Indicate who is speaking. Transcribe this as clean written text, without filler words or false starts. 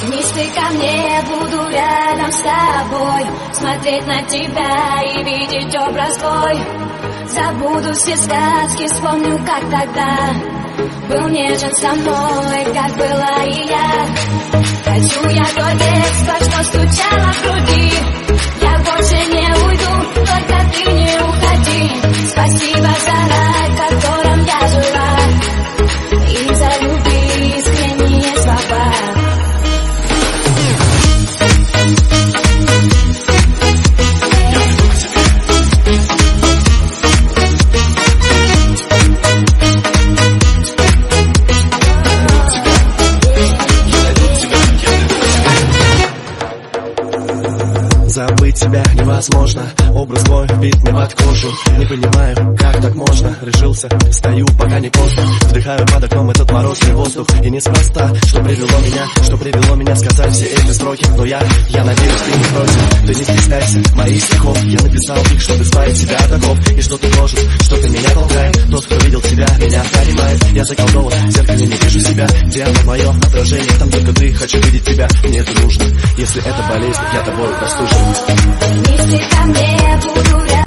Speaker 1: Вернись ты ко мне, буду рядом с тобой, смотреть на тебя и видеть образ твой. Забуду все сказки, вспомню, как тогда был нежен со мной, как была и я. Хочу я то детство, что стучало в груди. Я больше не уйду, только ты не уходи. Спасибо за рай, в котором я жила, и за любви искренние слова.
Speaker 2: Забыть тебя невозможно, образ твой вбит мне под кожу. Не понимаю, как так можно, решился, стою, пока не поздно. Вдыхаю под окном этот морозный воздух. И неспроста, что привело меня сказать все эти строки. Но я надеюсь, ты не против, ты не стесняйся моих стихов. Я написал их, чтобы избавить себя от оков. И что ты должен, что ты меня толкает. Тот, кто видел тебя, меня понимает. Я заколдован, в зеркале не вижу себя. Где оно мое отражение, там только ты, хочу видеть тебя. Мне это нужно, если это болезнь, я тобой простужен.
Speaker 1: Вернись ты ко мне, буду рядом.